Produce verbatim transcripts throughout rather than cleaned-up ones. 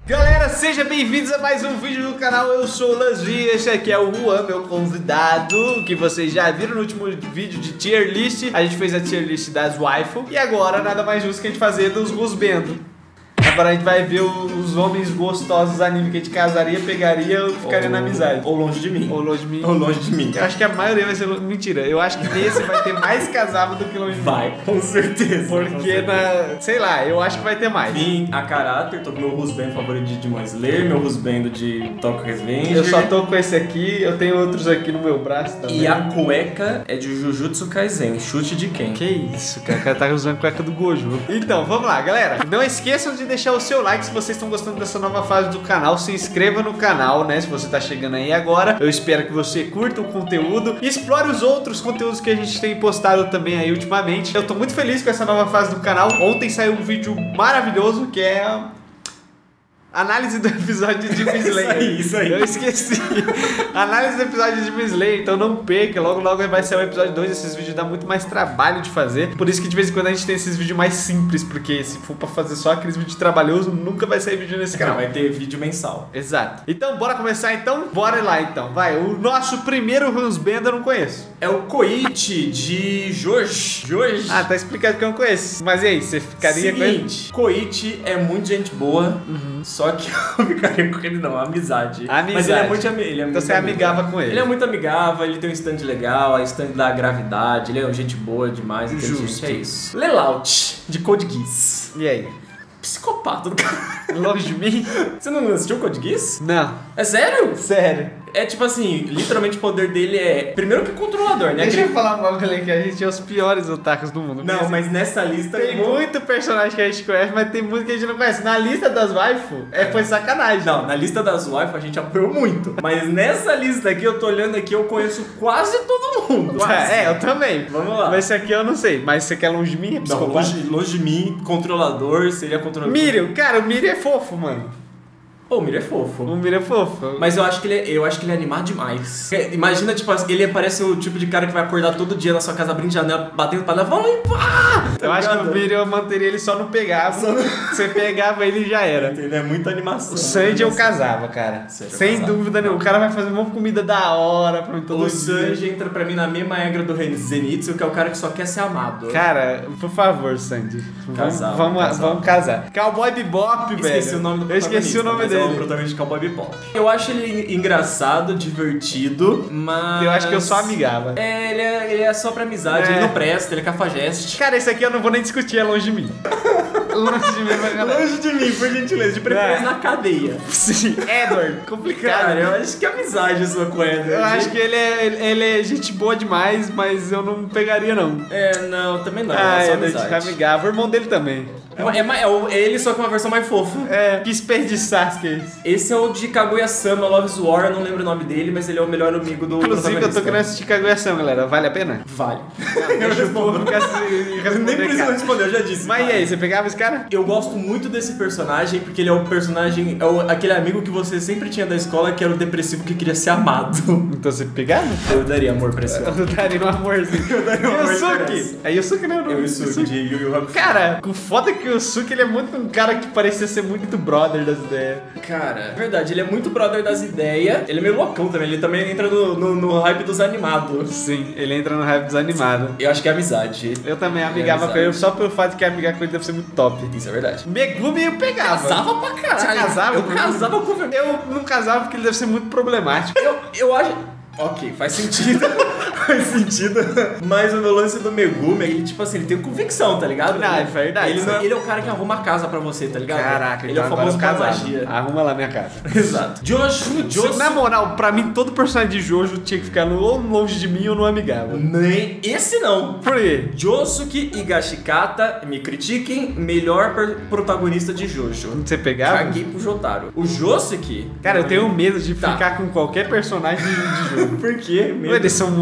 Galera, sejam bem-vindos a mais um vídeo do canal. Eu sou o Lasvi, esse aqui é o Juan, meu convidado, que vocês já viram no último vídeo de tier list. A gente fez a tier list das waifu e agora nada mais justo que a gente fazer dos rusbendo. Agora a gente vai ver os homens gostosos anime que a gente casaria, pegaria ou ficaria ou, na amizade. Ou longe de mim. Ou longe de mim. Ou longe de mim. Eu acho que a maioria vai ser longe. Mentira, eu acho que nesse vai ter mais casável do que longe de mim. Vai, com certeza. Porque com certeza. na... sei lá, eu acho que vai ter mais. Vim a caráter, tô com meu husband favorito de Demon Slayer, meu husband de Tokyo Revenge. Eu só tô com esse aqui, eu tenho outros aqui no meu braço também. E a cueca é de Jujutsu Kaisen, chute de quem? Que isso, cara, o cara tá usando a cueca do Gojo. Então, vamos lá, galera. Não esqueçam de deixar o seu like se vocês estão gostando dessa nova fase do canal. Se inscreva no canal, né, se você tá chegando aí agora. Eu espero que você curta o conteúdo e explore os outros conteúdos que a gente tem postado também aí ultimamente. Eu tô muito feliz com essa nova fase do canal. Ontem saiu um vídeo maravilhoso que é... análise do episódio de Demon Slayer. Isso aí, isso aí. Eu esqueci. Análise do episódio de Demon Slayer, então não perca. Logo, logo vai sair o episódio dois. Esses vídeos dá muito mais trabalho de fazer. Por isso que de vez em quando a gente tem esses vídeos mais simples. Porque se for pra fazer só aqueles vídeos trabalhosos, nunca vai sair vídeo nesse canal. Vai ter vídeo mensal. Exato. Então, bora começar então? Bora lá então. Vai, o nosso primeiro husband eu não conheço. É o Koichi de Jojo. Jojo. Ah, tá explicado que eu não conheço. Mas e aí, você ficaria Seguinte, com ele? Koichi é muito gente boa. Uhum. Só que eu ficaria com ele não, amizade. Amizade. Mas ele é muito amigo. Ele é então muito você é amigável com ele. Ele é muito amigável, ele tem um stand legal, a stand da gravidade, ele é gente boa demais, Justo. É isso. Lelouch, de Code Geass. E aí? Psicopata do cara. Longe de mim? Você não assistiu Code Geass? Não. É sério? Sério. É tipo assim, literalmente o poder dele é... primeiro que controlador, né? Deixa Aquele... eu falar um bagulho aqui, a gente é os piores otakus do mundo. Não, mas nessa lista... Tem eu... muito personagem que a gente conhece, mas tem muito que a gente não conhece. Na lista das waifu, é, foi sacanagem. Não, na lista das waifu a gente apoiou muito. Mas nessa lista aqui, eu tô olhando aqui, eu conheço quase todo mundo. Quase. É, eu também. Vamos lá. Mas esse aqui eu não sei. Mas você quer longe de mim? É Não, longe, longe de mim, controlador, seria controlador. Mirio, cara, o Mirio é fofo, mano. Pô, o Mirio é fofo. O Mirio é fofo. Mas eu acho que ele é, eu acho que ele é animado demais. Imagina, tipo, ele parece o tipo de cara que vai acordar todo dia na sua casa, abrindo janela, batendo panela, vamos limpar! Eu acho que o Mirio eu manteria ele só no pegar. Só no... Você pegava ele e já era. Ele é muita animação. O Sanji eu casava, cara. Sem casava. dúvida nenhuma. O cara vai fazer uma comida da hora pra mim todo O dia. Sanji entra pra mim na mesma regra do Zenitsu, que é o cara que só quer ser amado. Cara, por favor, Sanji. Casar, vamos, casar. vamos casar. Cowboy Bebop, velho. Esqueci o nome do Eu esqueci o nome dele. É o protagonista de Cowboy Bebop. Eu acho ele engraçado, divertido, mas... Eu acho que eu só amigava. É, ele é, ele é só pra amizade, É. ele não presta, ele é cafajeste. Cara, esse aqui eu não vou nem discutir, é longe de mim. Longe de mim, mas galera. Longe de mim, por gentileza, de preferência É. na cadeia. Sim, Edward, complicado. Cara, eu acho que é amizade a sua com Edward. Eu acho que ele é, ele é gente boa demais, mas eu não pegaria, não. É, não, também não, Ah, é só é amizade. amigável. O irmão dele também. É, é, é, é o- é ele só com uma versão mais fofa. É, que desperdiçar que é esse. Esse é o de Kaguya-sama Love's War, eu não lembro o nome dele, mas ele é o melhor amigo do Inclusive, eu tô protagonista. querendo assistir Kaguya-sama, galera. Vale a pena? Vale. Eu respondo, nunca Eu nem preciso responder, eu já disse. Mas e Vale. aí, você pegava esse cara? Eu gosto muito desse personagem porque ele é o personagem, é o, aquele amigo que você sempre tinha da escola que era o depressivo que queria ser amado. Então você pegava? Eu daria amor pra esse homem. Eu daria um amorzinho. Eu daria um amor pra Yusuke! esse. É Yusuke, né? Eu e o Suki de Yu Yu Hakusho. Cara, o foda é que o Yusuke, ele é muito um cara que parecia ser muito brother das ideias. Cara, é verdade, ele é muito brother das ideias. Ele é meio loucão também, ele também entra no, no, no hype dos animados. Sim, ele entra no hype desanimado. Eu acho que é amizade. Eu também amigava com ele, só pelo fato de que amigar com ele deve ser muito top. Isso é verdade. Megumi eu pegava. Casava pra caralho. Você casava? Eu com- casava com o Eu não casava porque ele deve ser muito problemático. Eu, eu acho. Ok, faz sentido. Faz sentido. Mas o meu lance do Megumi é que, tipo assim, ele tem convicção, tá ligado? Não, é verdade. Ele, não- ele é o cara que arruma a casa pra você, tá ligado? Caraca, ele então é o agora famoso eu cara casava. magia. Arruma lá minha casa. Exato. Jojo, Jojo. Na moral, pra mim, todo personagem de Jojo tinha que ficar no- ou longe de mim ou no amigável. Nem esse não. Por quê? Josuke Higashikata, me critiquem, melhor per- protagonista de Jojo. Você pegava? Caguei pro Jotaro. O Josuke... Cara, eu tenho medo de Tá. ficar com qualquer personagem de, de jogo. Por quê? Eles são muito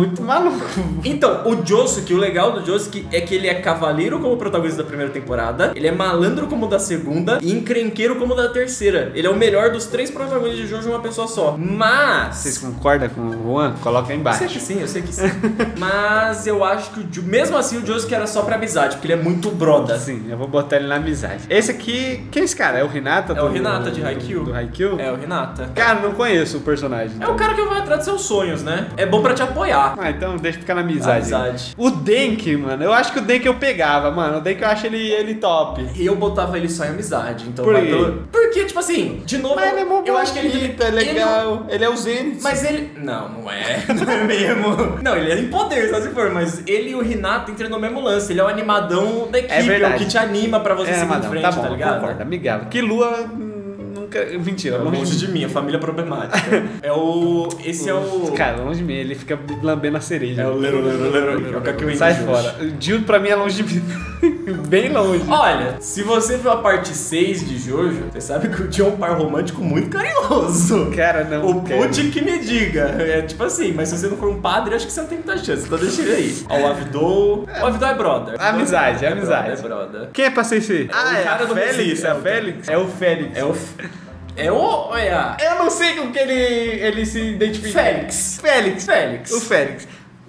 muito maluco. Então, o Josuke, o legal do Josuke é que ele é cavaleiro como protagonista da primeira temporada, ele é malandro como da segunda e encrenqueiro como da terceira. Ele é o melhor dos três protagonistas de Jojo em uma pessoa só. Mas... Vocês concordam com o Juan? Coloca aí embaixo. Eu sei que sim, eu sei que sim. Mas eu acho que, o Jo- mesmo assim, o Josuke era só pra amizade, porque ele é muito broda. Sim, eu vou botar ele na amizade. Esse aqui, quem é esse cara? É o Hinata? É do, o Hinata de Haikyuu. Do, do Haikyuu? É o Hinata. Cara, não conheço o personagem. É então. o cara que vai atrás dos seus sonhos, né? É bom pra te apoiar. Ah, então deixa ficar na amizade. Amizade. O Denki, mano, eu acho que o Denki eu pegava, mano. O Denki eu acho ele, ele top. E eu botava ele só em amizade, então Por vai quê? pelo... Porque, tipo assim, de novo, Mas ele é mó eu acho que ele... bonito, é legal. Ele, é o Zenith. Mas ele... Não, não é. Não é mesmo. Não, ele é em poder, só se for. Mas ele e o Hinata entram no mesmo lance. Ele é o animadão da equipe. É verdade. É o que te anima pra você É, seguir mas em não, frente, tá bom, tá ligado? concordo, amigável. Que Lua hum, nunca... Mentira, É longe, longe de mim, a família problemática. É o... Esse é o... Cara, longe de mim, ele fica lambendo a cereja. É o Lero, Lero, Lero. É o Kakyoin Sai de Jojo. fora. O Jill pra mim é longe de mim. Bem longe. Olha, se você viu a parte seis de Jojo, você sabe que o Jill é um par romântico muito carinhoso. Cara, não O quero. Pude que me diga. É tipo assim, mas se você não for um padre, acho que você não tem muita chance. Então deixa ele aí. Ó, o Avidou. O Avidou é brother. Amizade, é amizade. brother, É brother. Quem é pra ser esse? Ah, o é cara a do Félix? Recife, É é a o Félix? É o Félix. É o... É o... ou é a... Eu não sei com que ele, ele se identifica. Félix. Félix. Félix. O Félix.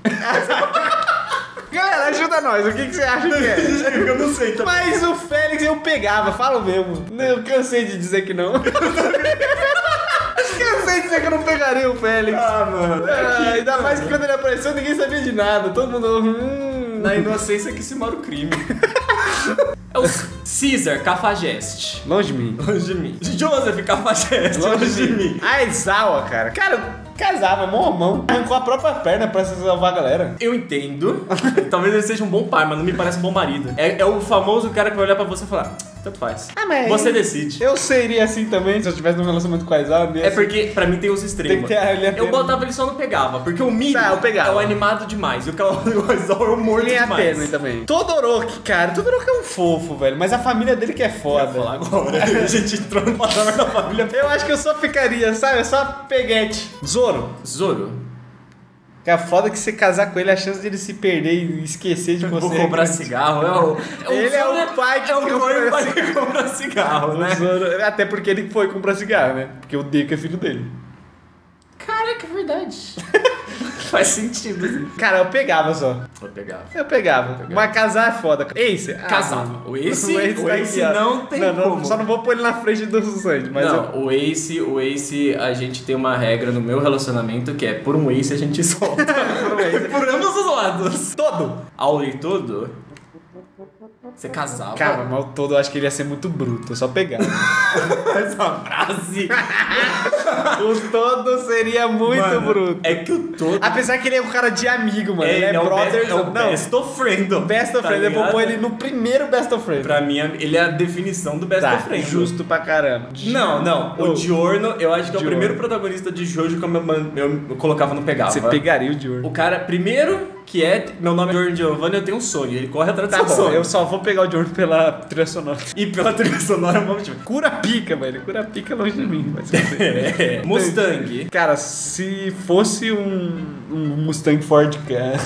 Galera, ajuda nós. O que, que você acha que é? Eu não sei também. Mas o Félix eu pegava, falo mesmo. Eu cansei de dizer que não. Cansei de dizer que eu não pegaria o Félix. Ah, mano. Ah, ainda mais que quando ele apareceu, ninguém sabia de nada. Todo mundo. Hum. Na inocência que se mora o crime. É o Caesar Cafajeste. Longe de mim. Longe de mim. Joseph Cafajeste. Longe de mim. A Aizawa, cara. Cara, casava, mormão. Arrancou a própria perna pra salvar a galera. Eu entendo. Talvez ele seja um bom pai, mas não me parece um bom marido. É, é o famoso cara que vai olhar pra você e falar: tanto faz. Ah, mas Você decide. Eu seria assim também se eu tivesse num relacionamento com a Aizawa. É porque, pra mim, tem os Tem extremos. que ter a linha Eu tênue. botava ele só no pegava, porque o Miri Tá, eu pegava. é o animado demais. E o Kawaii é o morto Linha demais. tênue também. Todoroki, cara. Todoroki é um fofo, velho. Mas a família dele que é foda. Vou falar agora. A gente entrou no patamar da família. Eu acho que eu só ficaria, sabe? É só peguete. Zoro. Zoro. É foda que você casar com ele, a chance de ele se perder e esquecer de você. Vou comprar é grande. cigarro. É o, é o Ele é Zoro o pai que é o compra pai pai cigarro. que compra cigarro, né? O Zoro- até porque ele foi comprar cigarro, né? Porque o Deco é filho dele. Caraca, é verdade. Faz sentido, assim. Cara, eu pegava só. Vou pegar. Eu pegava. Mas casar é foda. Ace. ah, Casava. mano. O Ace- o tá Ace aqui, ó. não tem não, não, como. Só não vou pôr ele na frente do Sanji, mas eu... Não, o Ace, o Ace, a gente tem uma regra no meu relacionamento que é por um Ace a gente solta. Por um Ace. Por ambos os lados. Todo! Ao e tudo, você casava. Cara, mas o todo eu acho que ele ia ser muito bruto. Eu só pegava. Essa frase. O todo seria muito Mano, bruto. É que o todo. Apesar que ele é um cara de amigo, mano. ele é, o brother. best, é o não, best of friend. best of tá friend. Eu vou ligado? pôr ele no primeiro best of friend. Pra mim, ele é a definição do best Tá, of friend. justo pra caramba. Não, não. Oh. O Giorno, eu acho que é o Giorno. primeiro protagonista de Jojo que eu, eu, eu, eu colocava no pegava. Você pegaria o Dior. O cara, primeiro, que é. Meu nome é Giorno Giovanni, eu tenho um sonho. Ele corre atrás do Tá seu bom, sonho. eu só vou pegar o Dior pela trilha sonora. E pela trilha sonora, vamos tipo. Cura pica, velho. Cura pica longe de mim. Vai ser assim. É. Mustang. Cara, se fosse um, um Mustang Ford, cara.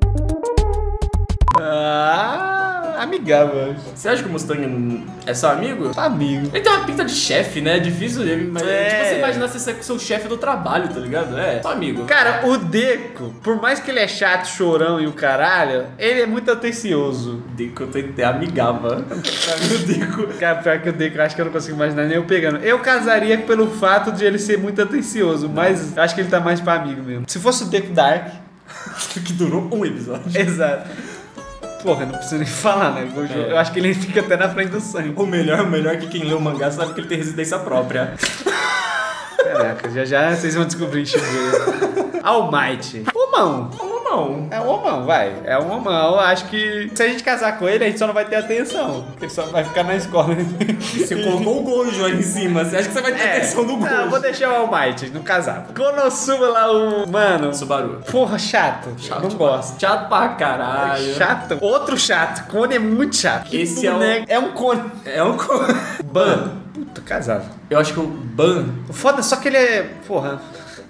Ah, amigável. Você acha que o Mustang é seu amigo? Amigo. Ele tem uma pinta de chefe, né? É difícil ele. Mas É. é tipo você imaginar você ser com seu chefe do trabalho, tá ligado? É, só amigo. Cara, o Deco, por mais que ele é chato, chorão e o caralho, ele é muito atencioso. Deco tem que ter amigava. O Deco. Cara, pior que o Deco, eu acho que eu não consigo imaginar nem eu pegando. Eu casaria pelo fato de ele ser muito atencioso, mas eu acho que ele tá mais pra amigo mesmo. Se fosse o Deco Dark... Que durou um episódio. Exato. Porra, não precisa nem falar, né? Eu, É. eu acho que ele fica até na frente do sangue. O melhor, o melhor é que quem lê o mangá sabe que ele tem residência própria. Caraca, já já vocês vão descobrir Shibuya. All Might. Homão. Não. É um homão, vai. É um homão. Eu acho que se a gente casar com ele, a gente só não vai ter atenção. Porque ele só vai ficar na escola. Você colocou o Gojo aí em cima. Você acha que você vai ter É. atenção do Gojo? Não, eu vou deixar o All Might, não casar. Konosuba lá, o... Mano... Subaru. Porra, chato. Chato, não gosto. Chato pra caralho. Chato. Outro chato. Cone é muito chato. Que Esse é o- boneco- é um cone. É um... co- Ban. Puta, casava. Eu acho que o Ban... O foda, só que ele é... Porra...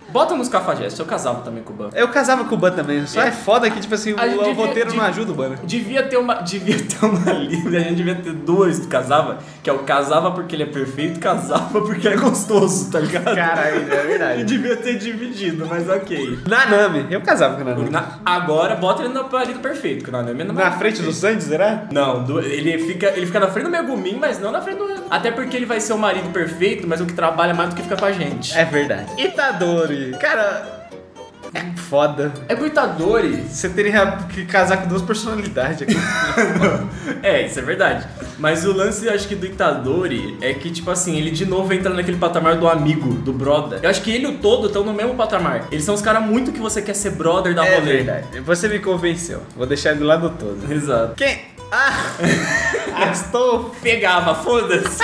Bota nos cafajestes, eu casava também com o Ban. Eu casava com o Ban também, só é, é foda que, tipo assim, a o, o devia, roteiro devia, não ajuda o Ban. Devia ter uma, devia ter uma lista, a gente devia ter duas do casava, que é o casava porque ele é perfeito, casava porque ele é gostoso, tá ligado? Caralho, é verdade. E devia ter dividido, mas ok. Nanami, eu casava com o Nanami. Na, agora bota ele no marido perfeito, que o Nanami é no Na frente do Sanji, será? Não, do, ele, fica, ele fica na frente do Megumin, mas não na frente do... Até porque ele vai ser o marido perfeito, mas o que trabalha mais do que fica com a gente. É verdade. Itadori, cara... É foda. É pro Itadori. Você teria que casar com duas personalidades aqui. É, isso é verdade. Mas o lance, eu acho que do Itadori é que, tipo assim, ele de novo entra naquele patamar do amigo, do brother. Eu acho que ele e o Todo estão no mesmo patamar. Eles são os caras muito que você quer ser brother da É rolê. verdade. Você me convenceu. Vou deixar ele lá do Todo. Exato. Quem? Ah! Estou... Pegava, foda-se.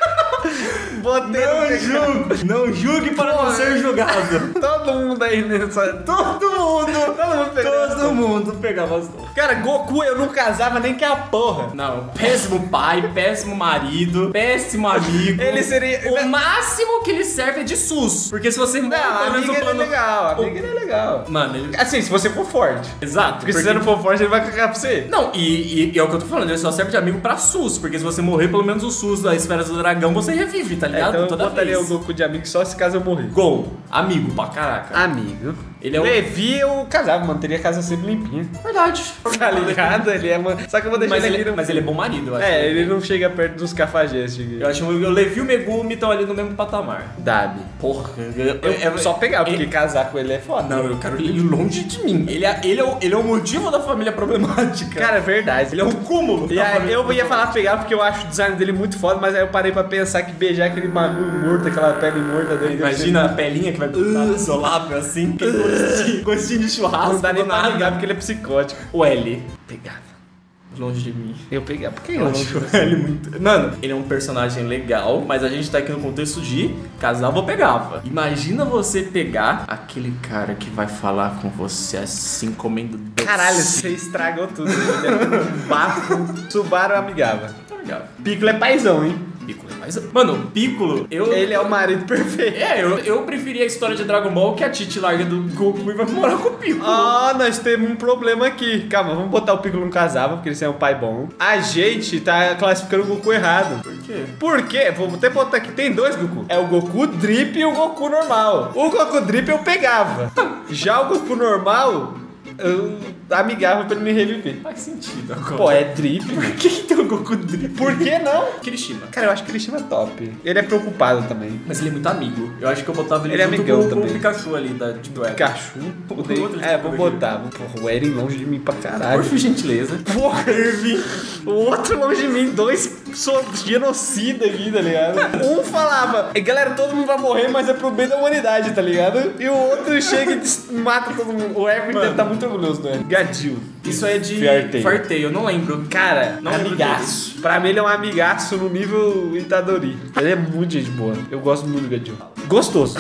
Botei Não no... julgue. Não julgue para não ser julgado. Todo mundo aí nessa... Todo mundo. Todo mundo pegava. Todo mundo pegava as duas. Cara, Goku eu não casava nem que a porra. Não, péssimo pai, péssimo marido, péssimo amigo. Ele seria... O máximo que ele serve é de SUS. Porque se você... Não, a amiga ele é legal, a amiga ele é legal. Mano, ele... Assim, se você for forte. Exato. Porque, porque se você não for forte, ele vai cagar pra você. Não, e, e, e é o que eu tô falando, ele só serve de amigo pra SUS. Porque se você morrer, pelo menos o SUS da Esfera do Dragão, você revive, tá ligado? É, então Toda eu botaria vez. o Goku de amigo só se caso eu morrer. Gol. Amigo pra caraca. Amigo. Ele é um... Levi eu casava, manteria a casa sempre limpinha. Verdade. Tá ligado? Ele é uma... Só que eu vou deixar Mas ele, ele... mas ele é bom marido, eu acho. É, ele não chega perto dos cafajestes. Eu acho que o Levi e o Megumi estão ali no mesmo patamar. Dabi. Porra. Eu, eu só pegar, porque ele... casar com ele é foda. Não, eu quero ele longe de mim. Ele é, ele, é o, ele é o motivo da família problemática. Cara, é verdade. Ele é o cúmulo. E aí, eu ia falar pegar porque eu acho o design dele muito foda, mas aí eu parei pra pensar que beijar aquele bagulho morto, aquela pele morta dele. Imagina a pelinha que vai uh, seu lábio assim, tem gostinho, gostinho de churrasco. Não dá nem pra nada. ligar porque ele é psicótico. O L. Pegava. Longe de mim. Eu peguei. Por que Eu eu acho ele muito. Mano, ele é um personagem legal, mas a gente tá aqui no contexto de casava ou pegava. Imagina você pegar aquele cara que vai falar com você assim, comendo doce. Caralho, você estragou tudo. Ele é um bafo. Subaru amigava. Amigável. Piccolo é paizão, hein? Piccolo é mais... Mano, o Piccolo, eu... Ele é o marido perfeito. É, eu, eu preferia a história de Dragon Ball que a Titi larga do Goku e vai morar com o Piccolo. Ah, nós temos um problema aqui. Calma, vamos botar o Piccolo no casava, porque ele é um pai bom. A gente tá classificando o Goku errado. Por quê? Por quê? Vou até botar aqui, tem dois Goku. É o Goku Drip e o Goku normal. O Goku Drip eu pegava. Já o Goku normal, eu amigava pra ele me reviver. Faz sentido agora. Pô, é Drip. Por que que tem o Goku Drip? Por que não? Kirishima. Cara, eu acho que ele chama top. Ele é preocupado também. Mas ele é muito amigo. Eu acho que eu botava ele, Ele é junto amigão com, com também. o Pikachu ali da, de Dragon. Pikachu. O Odeio. outro É, de vou Pikachu. botar. Porra, o Eren longe de mim pra caralho. Por gentileza. Porra, Irving. O outro longe de mim, dois so- genocida aqui, tá ligado? Um falava, galera, todo mundo vai morrer, mas é pro bem da humanidade, tá ligado? E o outro chega e des- mata todo mundo. O Irving deve tá muito orgulhoso do Irving. Gadil. Isso é de Fartei. Fartei, eu não lembro. Cara, Não lembro amigaço. Pra mim ele é um amigaço no nível Itadori. Ele é muito gente boa. Eu gosto muito do Gadil. Gostoso.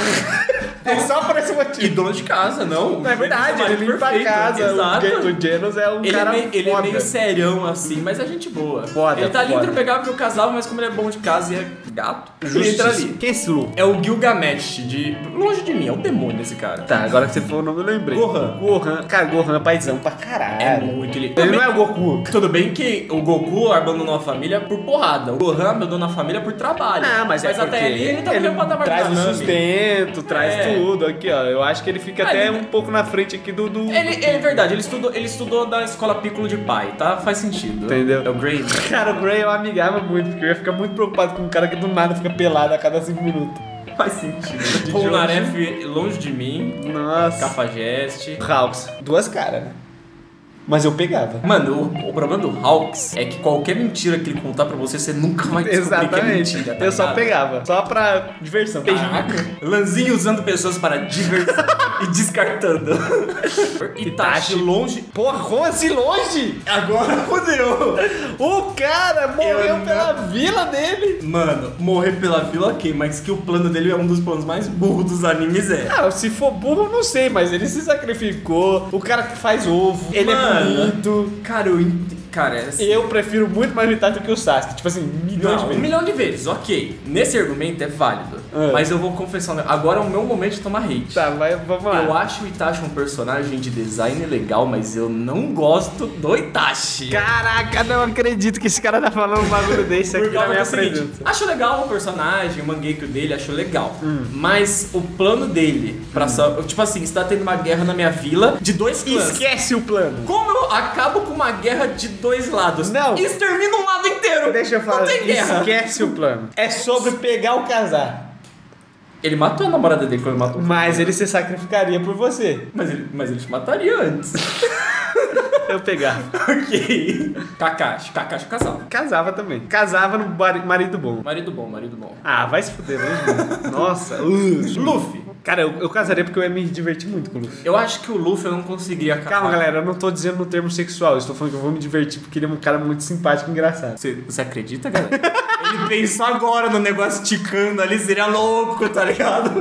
É só por esse E motivo. dono de casa, não. Não é verdade, ele limpa a casa. Exato. O, o Genos é um Ele, é cara meio, ele é foda. meio serião assim, mas é gente boa. Foda, ele tá ali foda. entre o pegável e o casal, mas como ele é bom de casa e é gato, ele Justiça. entra ali. Quem é esse Lu? É o Gilgamesh, de. Longe de mim, é o demônio esse cara. Tá, agora que você falou o nome eu lembrei. Gohan. Gohan. Cara, Gohan é paizão pra caralho. É muito ele. Ele não é o Goku. Tudo bem que o Goku abandonou a família por porrada. O Gohan abandonou a família por trabalho. Ah, mas, é até porque ali ele tá no mesmo patamar traz da o Nami. sustento, traz É. tudo. Aqui, ó. Eu acho que ele fica Ah, até ele- um pouco na frente aqui do... do... Ele, é verdade, ele estudou, ele estudou da escola Piccolo de pai, tá? Faz sentido. Entendeu? É o Grey. Cara, o Gray eu amigava muito, porque eu ia ficar muito preocupado com um cara que do nada fica pelado a cada cinco minutos. Faz sentido. De Polnareff longe de mim. Nossa. Cafajeste. Hawks. Duas caras, né? Mas eu pegava. Mano, o, o problema do Hawks é que qualquer mentira que ele contar pra você, você nunca vai descobrir que é Exatamente. mentira. tá Eu só ligado? pegava. Só pra diversão. Caraca. Lanzinho usando pessoas para diversão e descartando. Itachi longe. Porra, como assim longe? Agora fodeu. O cara morreu Eu pela vila dele. Mano, morrer pela vila ok, mas que o plano dele é um dos planos mais burros dos animes é. Ah, se for burro, eu não sei, mas ele se sacrificou. O cara que faz ovo, ele Mano. é bonito. Cara, eu ent... Cara, é assim. Eu prefiro muito mais o Itachi do que o Sasuke. Tipo assim, milhões Não, de um vezes. milhão de vezes, ok. Nesse argumento é válido. É. Mas eu vou confessar, um negócio. Agora é o meu momento de tomar hate. Tá, vai, vamos lá. Eu acho o Itachi um personagem de design legal, mas eu não gosto do Itachi. Caraca, não acredito que esse cara tá falando um bagulho desse aqui Por na causa minha do seguinte, presença. acho legal o personagem, o Mangekyou dele, acho legal. Hum. Mas o plano dele, pra só, tipo assim, está tendo uma guerra na minha vila de dois clãs. Esquece o plano. Como eu acabo com uma guerra de dois lados? Não. E extermino um lado inteiro. Deixa eu falar, Não tem guerra. esquece o plano. É sobre pegar ou casar. Ele matou a namorada dele quando matou. Mas ele se sacrificaria por você. Mas ele, mas ele te mataria antes. Eu pegava. Ok. Kakashi. Kakashi casava. Casava também. Casava no bar- marido bom. Marido bom, marido bom. Ah, vai se fuder, né? Nossa. Uh, Luffy. Cara, eu, eu casaria porque eu ia me divertir muito com o Luffy. Eu acho que o Luffy eu não conseguiria casar. Calma, galera, eu não tô dizendo no termo sexual. Eu estou falando que eu vou me divertir porque ele é um cara muito simpático e engraçado. Você, você acredita, galera? Ele pensou agora no negócio ticando ali, seria louco, tá ligado?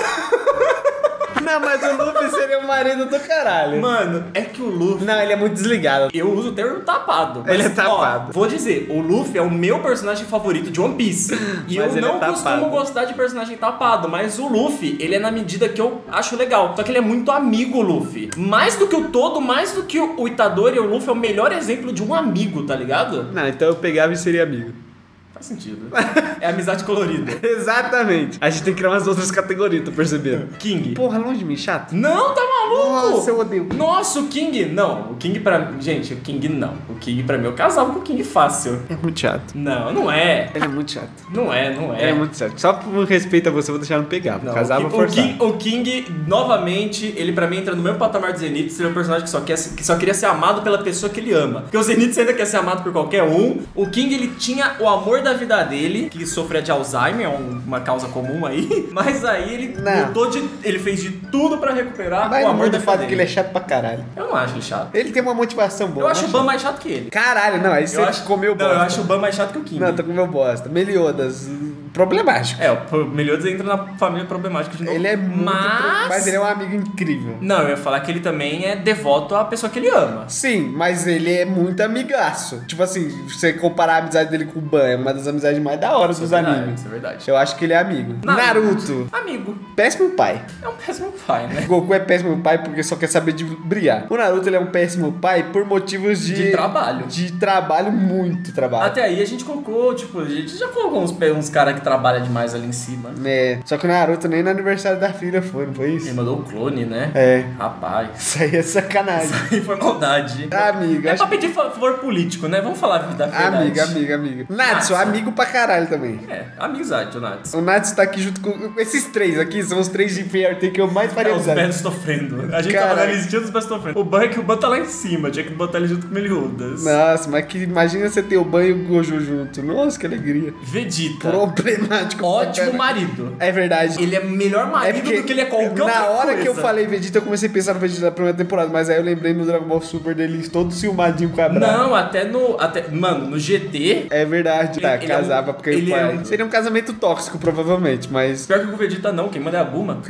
Não, mas o Luffy seria o marido do caralho. Mano, é que o Luffy... Não, ele é muito desligado. Eu uso o termo tapado. Ele é tapado. Ó, vou dizer, o Luffy é o meu personagem favorito de One Piece. E Mas eu ele não é tapado. costumo gostar de personagem tapado, mas o Luffy, ele é na medida que eu acho legal. Só que ele é muito amigo, o Luffy. Mais do que o todo, mais do que o Itadori, o Luffy é o melhor exemplo de um amigo, tá ligado? Não, então eu pegava e seria amigo. Faz sentido. É amizade colorida. Exatamente. A gente tem que criar umas outras categorias, tô percebendo. King. Porra, longe de mim, chato. Não, tá maluco? Nossa, eu odeio. Nossa, o King. Não, o King pra. Gente, o King não. O King pra mim, eu casava com o King fácil. É muito chato. Não, não é. Ele é muito chato. Não é, não é. Ele é muito chato. Só por respeito a você, eu vou deixar não pegar. Não, Casava o, King, o, forçado. King, o King, novamente, ele pra mim entra no mesmo patamar do Zenitsu. Ele é um personagem que só, quer, que só queria ser amado pela pessoa que ele ama. Porque o Zenitsu ainda quer ser amado por qualquer um. O King, ele tinha o amor da vida dele, que sofria de Alzheimer, é um- uma causa comum aí. Mas aí ele Não. lutou de. Ele fez de tudo pra recuperar Mas o não amor muda da o vida fato dele. que ele é chato pra caralho. Eu não acho ele chato. Ele tem uma motivação boa. Eu acho o não Ban chato. mais chato que ele. Caralho, não, aí você Eu acho, comeu não, bosta. eu acho o Ban mais chato que o King. Não, tô comeu bosta. Meliodas, problemático. É, o Meliodas entra na família problemática de novo. Ele é muito... Mas... Mas ele é um amigo incrível. Não, eu ia falar que ele também é devoto à pessoa que ele ama. Sim, mas ele é muito amigaço. Tipo assim, você comparar a amizade dele com o Ban, é uma das amizades mais da hora Isso dos é verdade, animes. Isso é verdade. Eu acho que ele é amigo. Naruto. Amigo. Péssimo pai. É um péssimo pai, né? Goku é péssimo pai porque só quer saber de brilhar. O Naruto ele é um péssimo pai por motivos de... De trabalho. De trabalho, muito trabalho. Até aí a gente colocou, tipo, a gente já colocou uns, uns caras que trabalham demais ali em cima. É, só que o Naruto nem no aniversário da filha foi, não foi Ele isso? mandou o clone, né? É. Rapaz. Isso aí é sacanagem. Aí foi maldade. Amiga, É acho... pra pedir favor político, né? Vamos falar a vida verdade. Amiga, amiga, amiga. Natsu, Natsu. amigo pra caralho também. É, amizade, o Natsu. O Natsu tá aqui junto com... Esses três aqui são os três de F R T que eu mais faria É, os amizade. Betos sofrendo. A gente Caralho. tava na listinha dos Betos sofrendo. O Ban é que o Ban tá lá em cima, tinha que botar ele junto com o Meliodas. Nossa, mas que imagina você ter o Ban e o Gojo junto. Nossa, que alegria. Vegeta. Problemático. Ótimo pra marido. É verdade. Ele é melhor marido do que ele é qualquer na outra hora coisa. que eu falei Vegeta, eu comecei a pensar no Vegeta da primeira temporada, mas aí eu lembrei no Dragon Ball Super dele todo ciúmadinho com a Bra. Não, até no... Até, mano, no G T... É verdade, tá, Ele- ele é um- casava porque ele o pai. é um- Seria um casamento tóxico, provavelmente, mas. Pior que o Vegeta não, quem manda é a Buma.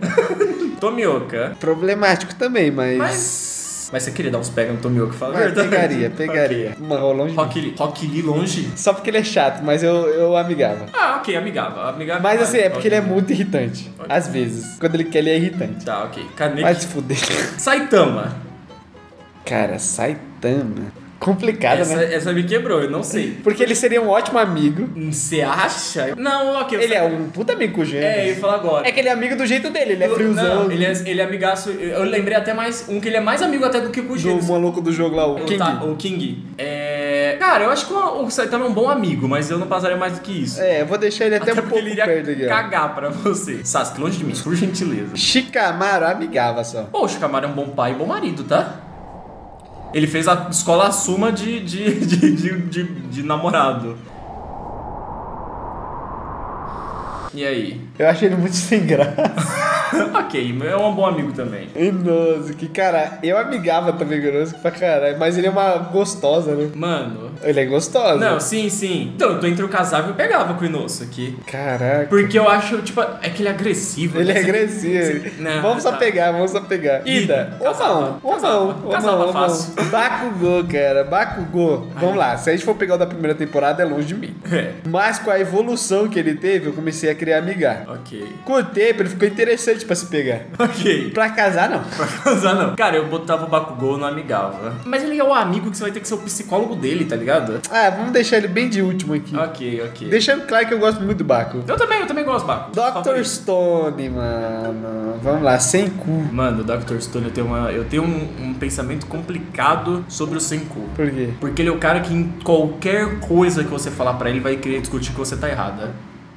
Tomioka. Problemático também, mas. Mas... Mas você queria dar uns pega no Tomioka, fala a Mas verdade. pegaria, pegaria. Ok. Uma rolão de. Rock Lee. Rock Lee longe? Só porque ele é chato, mas eu, eu amigava. Ah, ok, amigável. amigável Mas assim, é porque ele é Ok. muito irritante. Às vezes. Quando ele quer, ele é irritante. Tá, ok. Kaneki. Vai se fuder. Saitama. Cara, Saitama. Complicado, Essa, né? essa me quebrou, eu não sei. Porque ele seria um ótimo amigo. Você acha? Não, ok. Ele é um puta amigo com o gênero. É, eu ia falar agora. É que ele é amigo do jeito dele, ele é Eu- friozão. Não, ele é, ele é amigaço. Eu lembrei até mais. Um que ele é mais amigo até do que o Do Kujin. maluco do jogo lá, o O, King. Ta- o King. É. Cara, eu acho que o, o Saitama é um bom amigo, mas eu não passaria mais do que isso. É, eu vou deixar ele até, Até um porque pouco ele iria perto aqui, ó. cagar pra você. Sasuke, longe de mim, por gentileza. Shikamaru amigava só. Pô, o Shikamaru é um bom pai e bom marido, tá? Ele fez a escola Asuma de, de, de, de, de, de namorado. E aí? Eu achei ele muito sem graça. Ok, é um bom amigo também. Inosuke, cara, eu amigava também com o Inosuke pra caralho, mas ele é uma gostosa, né? Mano... Ele é gostoso. Não, sim, sim. Então, eu tô entre o casável e eu pegava com o Inosuke. Caraca. Porque eu acho, tipo, é que ele é agressivo. Ele né? é agressivo. Você... Não, vamos só tá. pegar, vamos só pegar. Ida, ou não, ou não, ou não, ou não. Bakugou, cara, Bakugou. Vamos lá, se a gente for pegar o da primeira temporada, é longe de mim. É. Mas com a evolução que ele teve, eu comecei a querer amigar. Ok. Com o tempo, ele ficou interessante pra se pegar. Ok. Pra casar, não. Pra casar, não. Cara, eu botava o Bakugou no amigava. Mas ele é o amigo que você vai ter que ser o psicólogo dele, tá ligado? Ah, vamos deixar ele bem de último aqui. Ok, ok. Deixando claro que eu gosto muito do Baku. Eu também, eu também gosto do Baku. doutor Stone, mano. Vamos lá, sem cu. Mano, o doutor Stone, eu tenho, uma, eu tenho um, um pensamento complicado sobre o Senku. Por quê? Porque ele é o cara que em qualquer coisa que você falar pra ele vai querer discutir que você tá errada.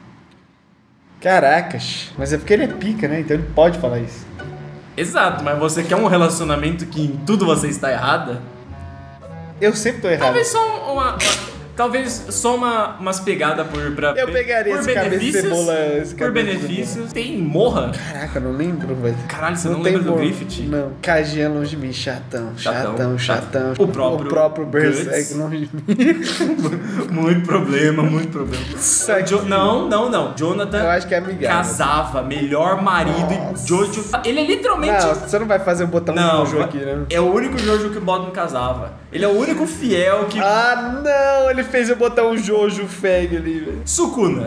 Caracas. Mas é porque ele é pica, né? Então ele pode falar isso. Exato, mas você quer um relacionamento que em tudo você está errada? Eu sempre tô errado. Talvez só uma... uma talvez só uma, umas pegadas por... Pra, Eu pegaria por esse cabeça de benefícios, cebola. Esse Por cabeça de benefícios. Tem Morra. Caraca, eu não lembro, velho. Caralho, você não, tem lembra do mor- Griffith? Não. Kagi é longe de mim, chatão, chatão, Chatão, chatão. O próprio O próprio Guts. Berserk longe de mim. Muito problema, muito problema. Isso aqui. Jo- não, não, não. Jonathan Eu acho que é amigável. casava, melhor marido Nossa. e Jojo... Ele é literalmente... Não, você não vai fazer eu botar um Não, Jojo aqui, né? é o único Jojo que o Bottom casava. Ele é o único fiel que... Ah, não! Ele fez eu botar um Jojo fag ali, velho. Sukuna.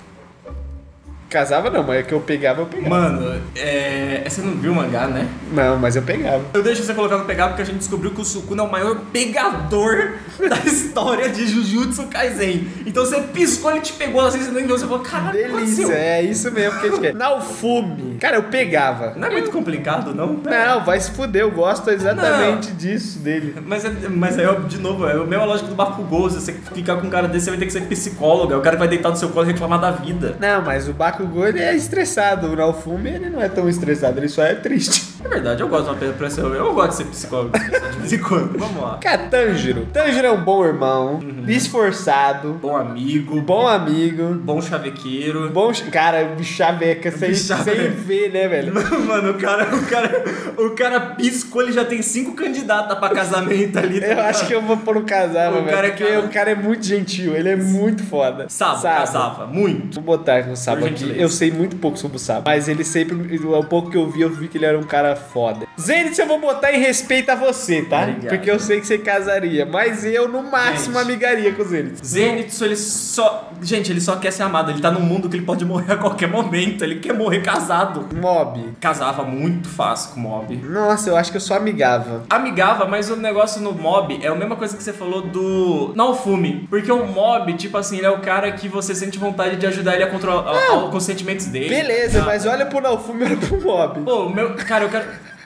Casava não, mas é que eu pegava, eu pegava. Mano, é... você não viu o mangá, né? Não, mas eu pegava. Eu deixo você colocar no pegar porque a gente descobriu que o Sukuna é o maior pegador da história de Jujutsu Kaisen. Então você piscou, ele te pegou assim, você nem viu, você falou, caralho, o que Delícia, aconteceu? é isso mesmo que a gente quer. Naofumi. Cara, eu pegava. Não é muito complicado, não? Não, vai se fuder, eu gosto exatamente disso dele. Mas, é, mas aí, de novo, é a mesma lógica do Bakugou. Se você ficar com um cara desse, você vai ter que ser psicólogo. É o cara que vai deitar no seu colo e reclamar da vida. Não, mas o Bakugou, ele é estressado. O Naofumi, ele não é tão estressado, ele só é triste. É verdade, eu gosto de uma pressão. Eu gosto de ser psicólogo de vez em quando. Vamos lá. Cara, Tanjiro. Tanjiro é um bom irmão, esforçado, Bom amigo, bom amigo, bom chavequeiro. bom... ch- Cara, chaveca, sem, Bichaveca. sem ver, né, velho? Mano, o cara, o cara, o cara piscou, ele já tem cinco candidatas pra casamento ali. tá Eu ligado? acho que eu vou pôr no casava, O velho. cara é Porque cara- o cara é muito gentil, ele é muito foda. Sabo, casava, muito. Vou botar no Sabo Por aqui. gentileza. Eu sei muito pouco sobre o Sabo, mas ele sempre, o pouco que eu vi, eu vi que ele era um cara foda. Zenith, eu vou botar em respeito a você, tá? Obrigado. Porque eu sei que você casaria, mas eu, no máximo, Gente. amigaria com o Zenith. Zenitsu, ele só... Gente, ele só quer ser amado. Ele tá num mundo que ele pode morrer a qualquer momento. Ele quer morrer casado. Mob. Casava muito fácil com o Mob. Nossa, eu acho que eu só amigava. Amigava, mas o negócio no Mob é a mesma coisa que você falou do Naofumi. Porque o Mob, tipo assim, ele é o cara que você sente vontade de ajudar ele a controlar a- a- com os sentimentos dele. Beleza, tá? mas olha pro Naofumi, olha pro Mob. Pô, meu... Cara, eu quero...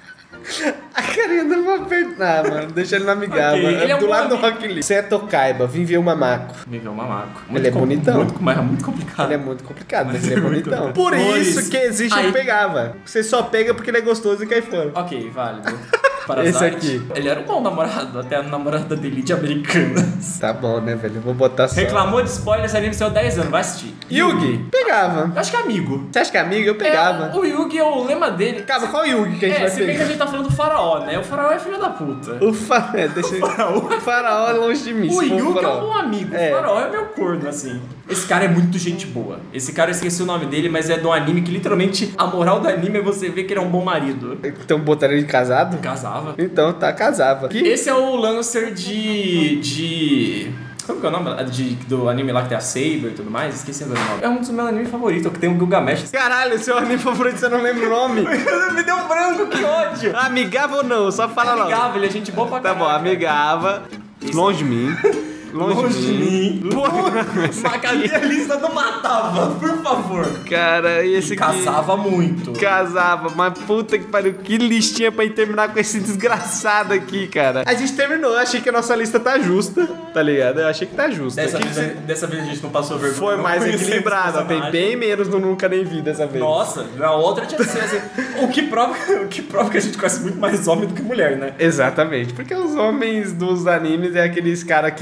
A carinha não vai apertar, mano. Deixa ele na amigava. Ok, ele é um do bom lado do amigo. Rock Lee. Seto Kaiba, vim ver o Mamaco. Viveu um mamaco. Ele é com- bonitão. Muito, mas é muito complicado. Ele é muito complicado, mas Mas ele é é muito bonitão. complicado. Por Flores. isso que existe Aí- o pegava. Você só pega porque ele é gostoso e cai fora. Ok, válido. Parasite. Esse aqui. Ele era um bom namorado, até a namorada dele de Americanas. Tá bom, né, velho? Eu vou botar só. Reclamou de spoiler, esse anime saiu dez anos, vai assistir. Yugi? Pegava. Eu acho que é amigo. Você acha que é amigo? Eu pegava. É, o Yugi é o lema dele. Calma, qual Yugi que a gente É, vai se bem que a pegar? gente tá falando do faraó, né? O faraó é filho da puta. O fa... é, deixa eu... faraó. O faraó é longe de mim. O se for Yugi é faraó. um bom amigo, É. o faraó é meu corno, assim. Esse cara é muito gente boa. Esse cara, eu esqueci o nome dele, mas é de um anime que literalmente a moral do anime é você ver que ele é um bom marido. Então botaria ele casado? Casava. Então tá, casava. Que... Esse é o Lancer de... de... Como que é o nome de, do anime lá que tem a Saber e tudo mais? Esqueci agora o nome. É um dos meus animes favoritos, que tem o Gilgamesh. Caralho, seu anime favorito, você não lembra o nome? Me deu um branco, que ódio! Amigava ou não? Só fala logo. Amigável, ele é gente boa pra Tá caralho. bom, amigava. Longe de mim. Longe, Longe de mim. Porra, Mas cadê a lista do Matava, por favor? cara, e esse aqui... Casava muito. Casava, mas puta que pariu, que listinha pra ir terminar com esse desgraçado aqui, cara. A gente terminou, eu achei que a nossa lista tá justa, tá ligado? Eu achei que tá justa. Dessa, Que vez, você- dessa vez a gente não passou vergonha. Foi não mais conhecemos equilibrado, os tem personagens. bem menos no Nunca Nem Vi dessa vez. Nossa, na outra tinha que ser assim. O que, prova, o que prova que a gente conhece muito mais homem do que mulher, né? Exatamente, porque os homens dos animes é aqueles caras que você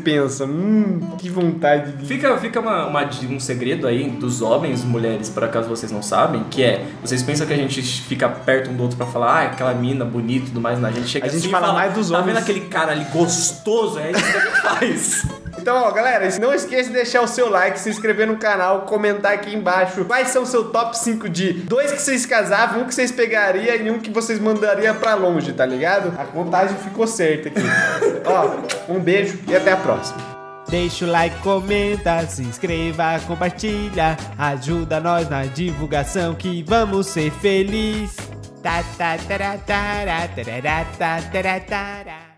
pensa, hum, que vontade de... Fica, fica uma, uma- um segredo aí dos homens, mulheres, por acaso vocês não sabem, que é, vocês pensam que a gente fica perto um do outro pra falar, ah, aquela mina bonita e tudo mais, né? A gente chega A gente assim fala e fala, mais dos tá homens." vendo aquele cara ali gostoso? É isso que a gente faz. Então, ó, galera, não esqueça de deixar o seu like, se inscrever no canal, comentar aqui embaixo quais são o seu top cinco de dois que vocês casavam, um que vocês pegariam e um que vocês mandariam pra longe, tá ligado? A contagem ficou certa aqui. Ó, um beijo e até a próxima. Deixa o like, comenta, se inscreva, compartilha. Ajuda nós na divulgação que vamos ser felizes. Tá, tá, tará, tará, tarará, tá, tará, tará.